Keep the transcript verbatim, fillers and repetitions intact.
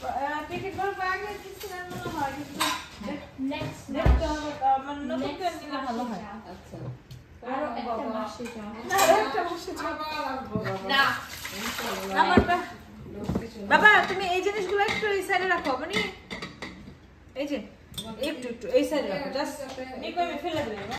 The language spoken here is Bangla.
টিকিট করব আগে দিছিলেন মনে হয় কিন্তু নেক্সট নেক্সট মানে নতুন করে নিলে ভালো হয়। আচ্ছা আরো একটা মাসে যাও না একটা মাসে যাও না আমারটা বাবা তুমি এই জিনিসগুলো একটু এই সাইডে রাখো মানে এই যে একটু একটু এই সাইডে রাখো জাস্ট নিকো আমি ফেলে দিলাম।